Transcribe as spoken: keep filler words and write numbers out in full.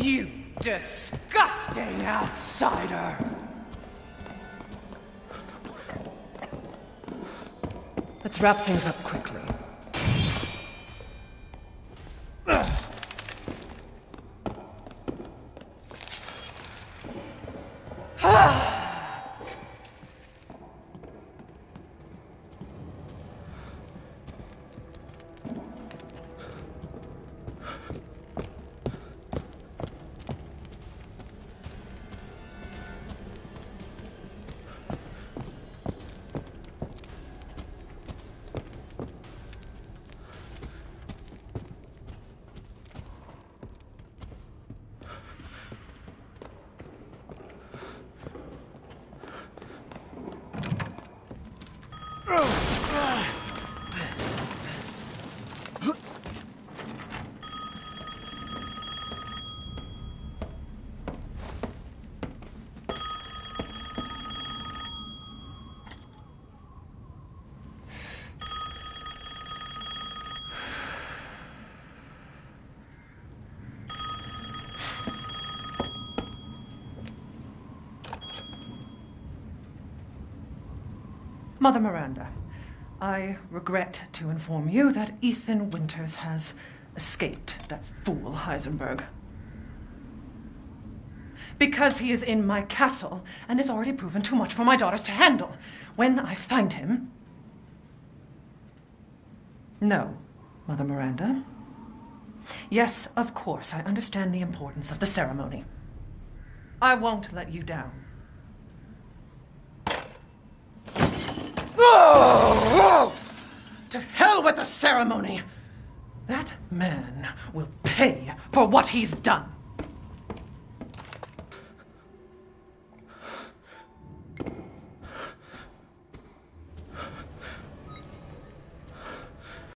You disgusting outsider! Let's wrap things up quickly. Mother Miranda, I regret to inform you that Ethan Winters has escaped that fool Heisenberg. Because he is in my castle and has already proven too much for my daughters to handle. When I find him... No, Mother Miranda. Yes, of course, I understand the importance of the ceremony. I won't let you down. Oh, oh! To hell with the ceremony! That man will pay for what he's done.